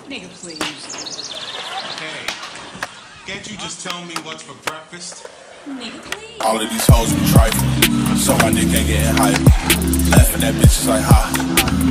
Nigga, please. Hey, can't you just tell me what's for breakfast? Nigga, please. All of these hoes be trifling, so my dick ain't getting hype. Laughing at bitches like ha.